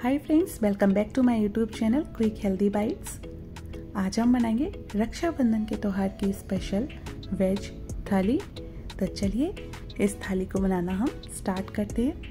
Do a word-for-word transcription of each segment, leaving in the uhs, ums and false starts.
Hi friends, welcome back to my YouTube channel quick healthy bites. आज हम बनाएंगे रक्षाबंधन के त्यौहार की स्पेशल वेज थाली। तो चलिए इस थाली को बनाना हम स्टार्ट करते हैं।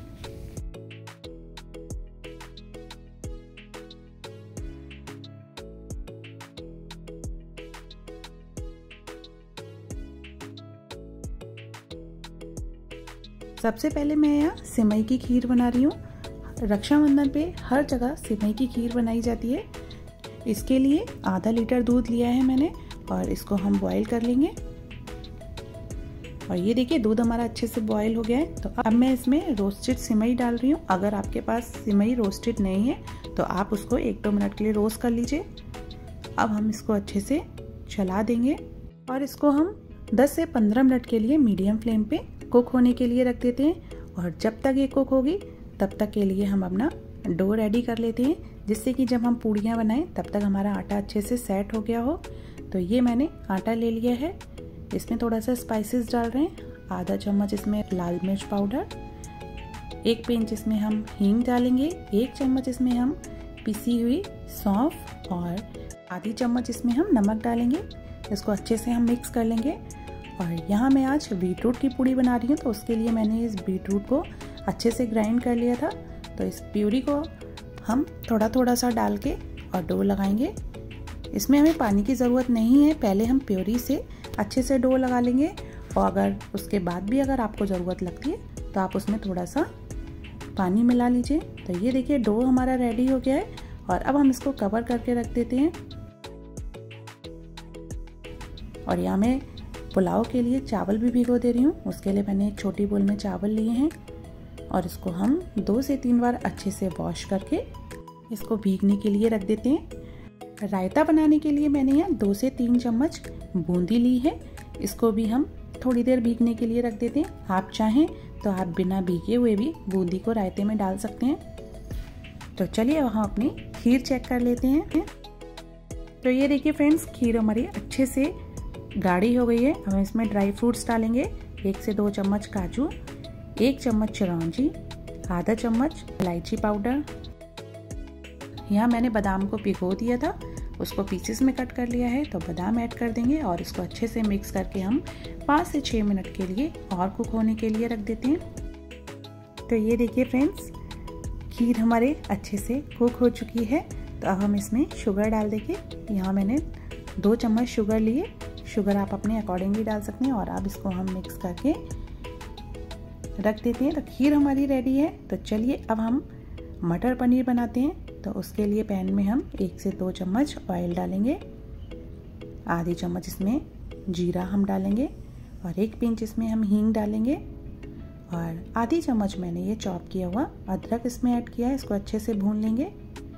सबसे पहले मैं यहाँ सिमई की खीर बना रही हूँ। रक्षाबंधन पे हर जगह सिमई की खीर बनाई जाती है। इसके लिए आधा लीटर दूध लिया है मैंने और इसको हम बॉईल कर लेंगे। और ये देखिए दूध हमारा अच्छे से बॉईल हो गया है। तो अब मैं इसमें रोस्टेड सिमई डाल रही हूँ। अगर आपके पास सिमई रोस्टेड नहीं है तो आप उसको एक दो मिनट के लिए रोस्ट कर लीजिए। अब हम इसको अच्छे से चला देंगे और इसको हम दस से पंद्रह मिनट के लिए मीडियम फ्लेम पे कुक होने के लिए रख देते हैं। और जब तक ये कुक होगी तब तक के लिए हम अपना डो रेडी कर लेते हैं, जिससे कि जब हम पूड़ियाँ बनाएं तब तक हमारा आटा अच्छे से सेट हो गया हो। तो ये मैंने आटा ले लिया है। इसमें थोड़ा सा स्पाइसेस डाल रहे हैं। आधा चम्मच इसमें लाल मिर्च पाउडर, एक पिंच इसमें हम हींग डालेंगे, एक चम्मच इसमें हम पिसी हुई सौंफ और आधी चम्मच इसमें हम नमक डालेंगे। इसको अच्छे से हम मिक्स कर लेंगे। और यहाँ मैं आज बीटरूट की पूड़ी बना रही हूँ, तो उसके लिए मैंने इस बीटरूट को अच्छे से ग्राइंड कर लिया था। तो इस प्यूरी को हम थोड़ा थोड़ा सा डाल के और डो लगाएंगे। इसमें हमें पानी की ज़रूरत नहीं है, पहले हम प्यूरी से अच्छे से डो लगा लेंगे। और अगर उसके बाद भी अगर आपको ज़रूरत लगती है तो आप उसमें थोड़ा सा पानी मिला लीजिए। तो ये देखिए डो हमारा रेडी हो गया है। और अब हम इसको कवर करके रख देते हैं। और यहाँ मैं पुलाव के लिए चावल भी भिगो दे रही हूँ। उसके लिए मैंने एक छोटी बोल में चावल लिए हैं और इसको हम दो से तीन बार अच्छे से वॉश करके इसको भीगने के लिए रख देते हैं। रायता बनाने के लिए मैंने यहाँ दो से तीन चम्मच बूंदी ली है। इसको भी हम थोड़ी देर भीगने के लिए रख देते हैं। आप चाहें तो आप बिना भीगे हुए भी बूंदी को रायते में डाल सकते हैं। तो चलिए वहाँ अपनी खीर चेक कर लेते हैं। तो ये देखिए फ्रेंड्स, खीर हमारी अच्छे से गाढ़ी हो गई है। हम इसमें ड्राई फ्रूट्स डालेंगे, एक से दो चम्मच काजू, एक चम्मच चिरौंजी, आधा चम्मच इलायची पाउडर। यहाँ मैंने बादाम को भिगो दिया था, उसको पीसेस में कट कर लिया है। तो बादाम ऐड कर देंगे और इसको अच्छे से मिक्स करके हम पाँच से छः मिनट के लिए और कुक होने के लिए रख देते हैं। तो ये देखिए फ्रेंड्स, खीर हमारे अच्छे से कुक हो चुकी है। तो अब हम इसमें शुगर डाल देंगे। यहाँ मैंने दो चम्मच शुगर लिए। शुगर आप अपने अकॉर्डिंगली डाल सकते हैं। और अब इसको हम मिक्स करके रख देते हैं। तो खीर हमारी रेडी है। तो चलिए अब हम मटर पनीर बनाते हैं। तो उसके लिए पैन में हम एक से दो चम्मच ऑयल डालेंगे, आधी चम्मच इसमें जीरा हम डालेंगे और एक पिंच इसमें हम हींग डालेंगे। और आधी चम्मच मैंने ये चॉप किया हुआ अदरक इसमें ऐड किया है। इसको अच्छे से भून लेंगे।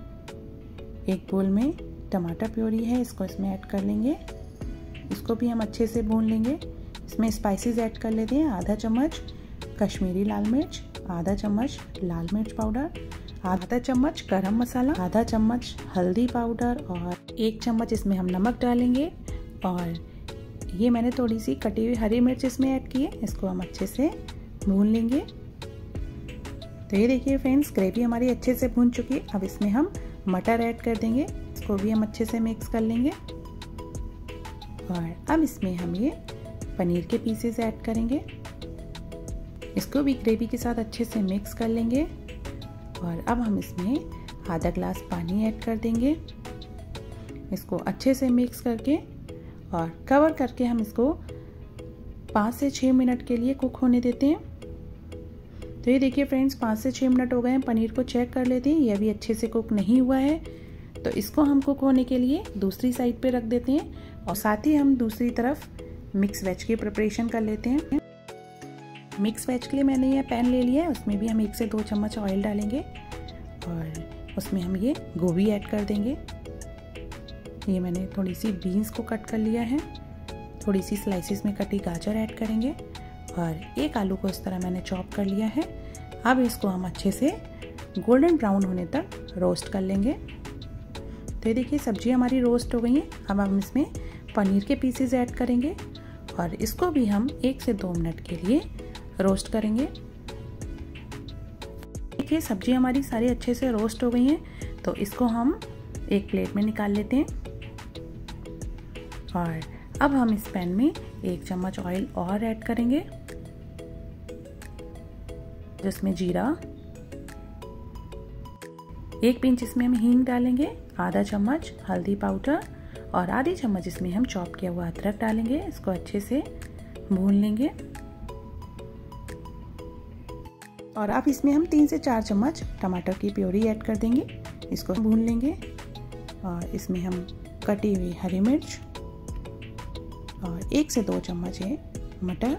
एक बोल में टमाटर प्योरी है, इसको इसमें ऐड कर लेंगे। इसको भी हम अच्छे से भून लेंगे। इसमें स्पाइसेस ऐड कर लेते हैं। आधा चम्मच कश्मीरी लाल मिर्च, आधा चम्मच लाल मिर्च पाउडर, आधा चम्मच गरम मसाला, आधा चम्मच हल्दी पाउडर और एक चम्मच इसमें हम नमक डालेंगे। और ये मैंने थोड़ी सी कटी हुई हरी मिर्च इसमें ऐड की है। इसको हम अच्छे से भून लेंगे। तो ये देखिए फ्रेंड्स, ग्रेवी हमारी अच्छे से भून चुकी है। अब इसमें हम मटर ऐड कर देंगे। इसको भी हम अच्छे से मिक्स कर लेंगे। और अब इसमें हम ये पनीर के पीसेस ऐड करेंगे। इसको भी ग्रेवी के साथ अच्छे से मिक्स कर लेंगे। और अब हम इसमें आधा ग्लास पानी ऐड कर देंगे। इसको अच्छे से मिक्स करके और कवर करके हम इसको पाँच से छः मिनट के लिए कुक होने देते हैं। तो ये देखिए फ्रेंड्स, पाँच से छः मिनट हो गए हैं। पनीर को चेक कर लेते हैं, यह भी अच्छे से कुक नहीं हुआ है। तो इसको हम कुक होने के लिए दूसरी साइड पे रख देते हैं। और साथ ही हम दूसरी तरफ मिक्स वेज की प्रिपरेशन कर लेते हैं। मिक्स वेज के लिए मैंने ये पैन ले लिया है। उसमें भी हम एक से दो चम्मच ऑयल डालेंगे और उसमें हम ये गोभी ऐड कर देंगे। ये मैंने थोड़ी सी बीन्स को कट कर लिया है। थोड़ी सी स्लाइसिस में कटी गाजर ऐड करेंगे और एक आलू को इस तरह मैंने चॉप कर लिया है। अब इसको हम अच्छे से गोल्डन ब्राउन होने तक रोस्ट कर लेंगे। तो ये देखिए सब्जी हमारी रोस्ट हो गई है। अब हम इसमें पनीर के पीसेस ऐड करेंगे और इसको भी हम एक से दो मिनट के लिए रोस्ट करेंगे। देखिए सब्जी हमारी सारी अच्छे से रोस्ट हो गई हैं, तो इसको हम एक प्लेट में निकाल लेते हैं। और अब हम इस पैन में एक चम्मच ऑयल और ऐड करेंगे, जिसमें जीरा, एक पिंच इसमें हम हींग डालेंगे, आधा चम्मच हल्दी पाउडर और आधी चम्मच इसमें हम चॉप किया हुआ अदरक डालेंगे। इसको अच्छे से भून लेंगे। और अब इसमें हम तीन से चार चम्मच टमाटर की प्योरी ऐड कर देंगे। इसको भून लेंगे। और इसमें हम कटी हुई हरी मिर्च और एक से दो चम्मच है मटर।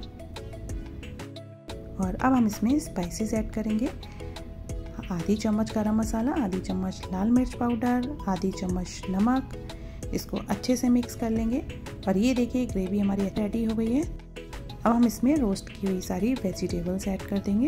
और अब हम इसमें स्पाइसेस ऐड करेंगे, आधी चम्मच गरम मसाला, आधी चम्मच लाल मिर्च पाउडर, आधी चम्मच नमक। इसको अच्छे से मिक्स कर लेंगे। और ये देखिए ग्रेवी हमारी रेडी हो गई है। अब हम इसमें रोस्ट की हुई सारी वेजिटेबल्स ऐड कर देंगे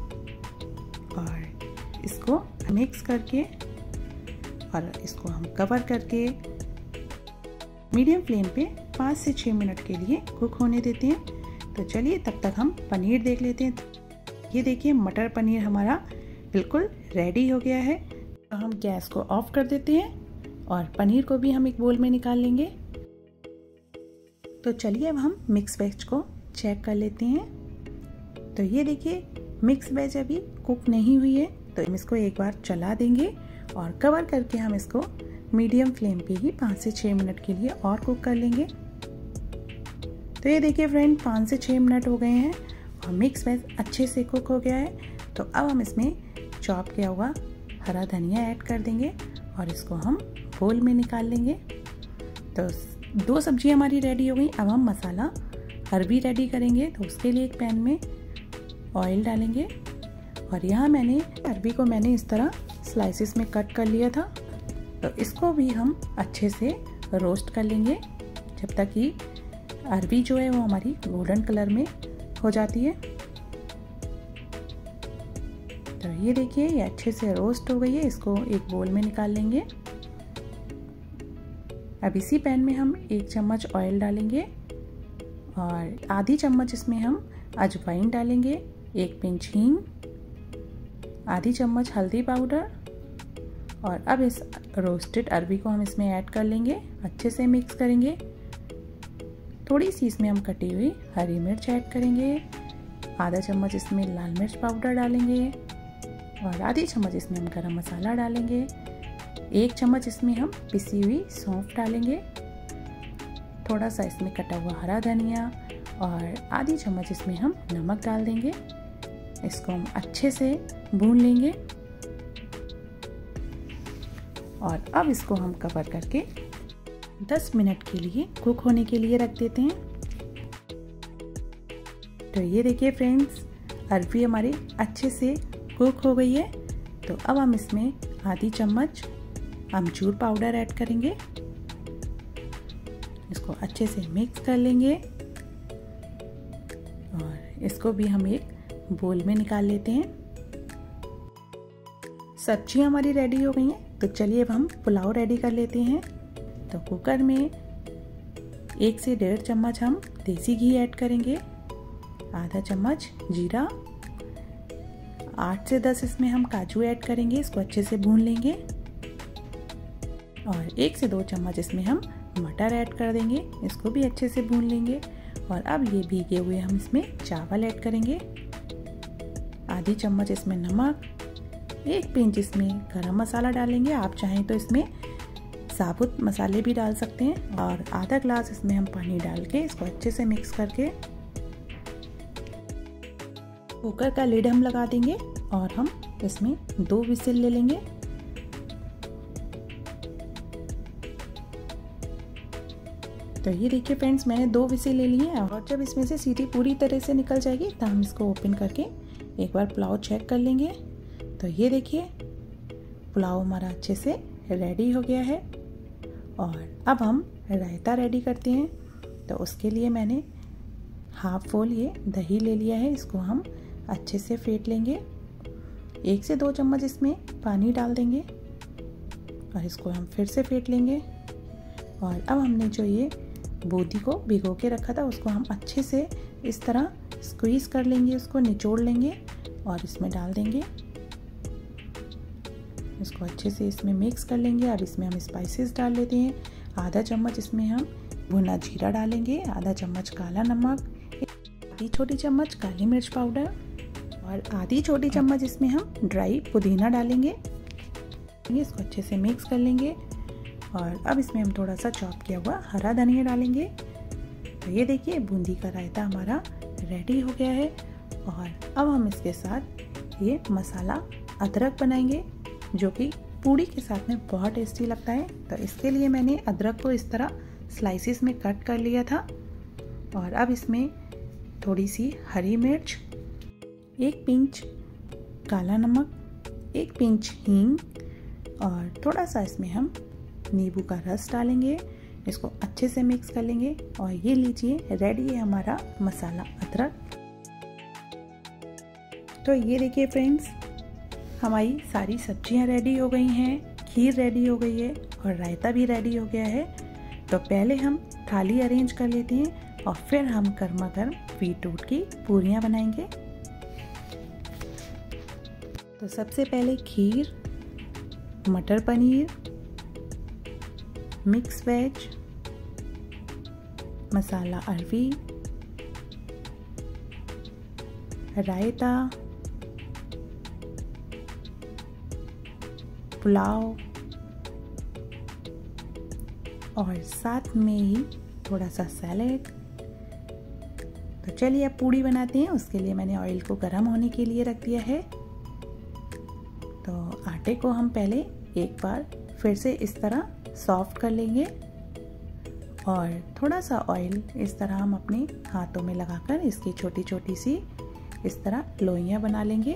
और इसको मिक्स करके और इसको हम कवर करके मीडियम फ्लेम पे पाँच से छः मिनट के लिए कुक होने देते हैं। तो चलिए तब तक हम पनीर देख लेते हैं। ये देखिए मटर पनीर हमारा बिल्कुल रेडी हो गया है। तो हम गैस को ऑफ कर देते हैं और पनीर को भी हम एक बोल में निकाल लेंगे। तो चलिए अब हम मिक्स वेज को चेक कर लेते हैं। तो ये देखिए मिक्स वेज अभी कुक नहीं हुई है, तो हम इसको एक बार चला देंगे और कवर करके हम इसको मीडियम फ्लेम पे ही पाँच से छः मिनट के लिए और कुक कर लेंगे। तो ये देखिए फ्रेंड पाँच से छः मिनट हो गए हैं और मिक्स वेज अच्छे से कुक हो गया है। तो अब हम इसमें चॉप किया हुआ हरा धनिया ऐड कर देंगे और इसको हम बोल में निकाल लेंगे। तो दो सब्जी हमारी रेडी हो गई। अब हम मसाला अरबी रेडी करेंगे। तो उसके लिए एक पैन में ऑयल डालेंगे और यहाँ मैंने अरबी को मैंने इस तरह स्लाइसेस में कट कर लिया था। तो इसको भी हम अच्छे से रोस्ट कर लेंगे जब तक कि अरबी जो है वो हमारी गोल्डन कलर में हो जाती है। तो ये देखिए ये अच्छे से रोस्ट हो गई है। इसको एक बोल में निकाल लेंगे। अब इसी पैन में हम एक चम्मच ऑयल डालेंगे और आधी चम्मच इसमें हम अजवाइन डालेंगे, एक पिंच हींग, आधी चम्मच हल्दी पाउडर। और अब इस रोस्टेड अरबी को हम इसमें ऐड कर लेंगे, अच्छे से मिक्स करेंगे। थोड़ी सी इसमें हम कटी हुई हरी मिर्च ऐड करेंगे, आधा चम्मच इसमें लाल मिर्च पाउडर डालेंगे और आधी चम्मच इसमें हम गरम मसाला डालेंगे, एक चम्मच इसमें हम पिसी हुई सौंफ डालेंगे, थोड़ा सा इसमें कटा हुआ हरा धनिया और आधी चम्मच इसमें हम नमक डाल देंगे। इसको हम अच्छे से भून लेंगे और अब इसको हम कवर करके दस मिनट के लिए कुक होने के लिए रख देते हैं। तो ये देखिए फ्रेंड्स अरबी हमारी अच्छे से कुक हो गई है। तो अब हम इसमें आधी चम्मच अमचूर पाउडर ऐड करेंगे, इसको अच्छे से मिक्स कर लेंगे और इसको भी हम एक बोल में निकाल लेते हैं। सब्जी हमारी रेडी हो गई है। तो चलिए अब हम पुलाव रेडी कर लेते हैं। तो कुकर में एक से डेढ़ चम्मच हम देसी घी ऐड करेंगे, आधा चम्मच जीरा, आठ से दस इसमें हम काजू ऐड करेंगे, इसको अच्छे से भून लेंगे और एक से दो चम्मच इसमें हम मटर ऐड कर देंगे, इसको भी अच्छे से भून लेंगे। और अब ये भीगे हुए हम इसमें चावल ऐड करेंगे, आधी चम्मच इसमें नमक, एक पिंच इसमें गरम मसाला डालेंगे, आप चाहें तो इसमें साबुत मसाले भी डाल सकते हैं और आधा ग्लास इसमें हम पानी डाल के इसको अच्छे से मिक्स करके कुकर का लिड हम लगा देंगे और हम इसमें दो विसिल ले लेंगे। तो ये देखिए फ्रेंड्स मैंने दो विसिल ले लिए हैं और जब इसमें से सीटी पूरी तरह से निकल जाएगी तो हम इसको ओपन करके एक बार पुलाव चेक कर लेंगे। तो ये देखिए पुलाव हमारा अच्छे से रेडी हो गया है। और अब हम रायता रेडी करते हैं। तो उसके लिए मैंने हाफ फोल ये दही ले लिया है, इसको हम अच्छे से फेंट लेंगे, एक से दो चम्मच इसमें पानी डाल देंगे और इसको हम फिर से फेंट लेंगे। और अब हमने जो ये बूंदी को भिगो के रखा था उसको हम अच्छे से इस तरह स्क्वीज़ कर लेंगे, उसको निचोड़ लेंगे और इसमें डाल देंगे। इसको अच्छे से इसमें मिक्स कर लेंगे। अब इसमें हम स्पाइसेस डाल लेते हैं। आधा चम्मच इसमें हम भुना जीरा डालेंगे, आधा चम्मच काला नमक, आधी छोटी चम्मच काली मिर्च पाउडर और आधी छोटी चम्मच इसमें हम ड्राई पुदीना डालेंगे। इसको अच्छे से मिक्स कर लेंगे और अब इसमें हम थोड़ा सा चॉप किया हुआ हरा धनिया डालेंगे। तो ये देखिए बूंदी का रायता हमारा रेडी हो गया है। और अब हम इसके साथ ये मसाला अदरक बनाएंगे जो कि पूड़ी के साथ में बहुत टेस्टी लगता है। तो इसके लिए मैंने अदरक को इस तरह स्लाइसिस में कट कर लिया था। और अब इसमें थोड़ी सी हरी मिर्च, एक पिंच काला नमक, एक पिंच हींग और थोड़ा सा इसमें हम नींबू का रस डालेंगे। इसको अच्छे से मिक्स कर लेंगे और ये लीजिए रेडी है हमारा मसाला अदरक। तो ये देखिए फ्रेंड्स, हमारी सारी सब्जियां रेडी हो गई हैं, खीर रेडी हो गई है और रायता भी रेडी हो गया है। तो पहले हम थाली अरेंज कर लेते हैं और फिर हम गर्मा गर्म बीटरूट की पूरियां बनाएंगे। तो सबसे पहले खीर, मटर पनीर, मिक्स वेज, मसाला अरवी, रायता, पुलाव और साथ में ही थोड़ा सा सैलेड। तो चलिए अब पूड़ी बनाते हैं। उसके लिए मैंने ऑयल को गर्म होने के लिए रख दिया है। तो आटे को हम पहले एक बार फिर से इस तरह सॉफ्ट कर लेंगे और थोड़ा सा ऑयल इस तरह हम अपने हाथों में लगाकर इसकी छोटी छोटी सी इस तरह लोइयां बना लेंगे।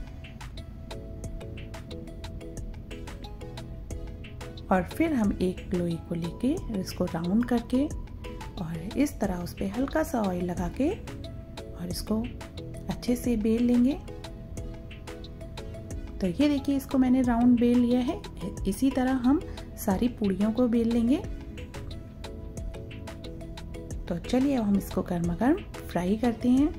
और फिर हम एक लोई को लेके इसको राउंड करके और इस तरह उस पर हल्का सा ऑयल लगा के और इसको अच्छे से बेल लेंगे। तो ये देखिए इसको मैंने राउंड बेल लिया है। इसी तरह हम सारी पूड़ियों को बेल लेंगे। तो चलिए अब हम इसको गर्मा गर्म फ्राई करते हैं।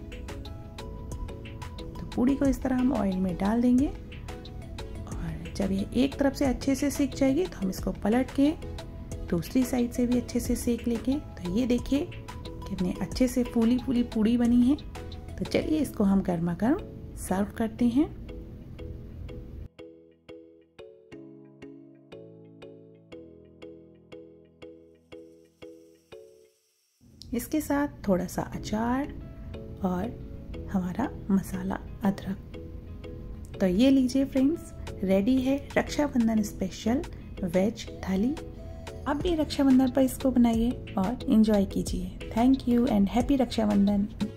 तो पूड़ी को इस तरह हम ऑयल में डाल देंगे और जब ये एक तरफ से अच्छे से सिक जाएगी तो हम इसको पलट के दूसरी साइड से भी अच्छे से सेक लेंगे। तो ये देखिए कितने अच्छे से फूली फूली पूड़ी बनी है। तो चलिए इसको हम गर्मा गर्म सर्व करते हैं। इसके साथ थोड़ा सा अचार और हमारा मसाला अदरक। तो ये लीजिए फ्रेंड्स, रेडी है रक्षाबंधन स्पेशल वेज थाली। आप भी रक्षाबंधन पर इसको बनाइए और एंजॉय कीजिए। Thank you and happy Rakshabandhan.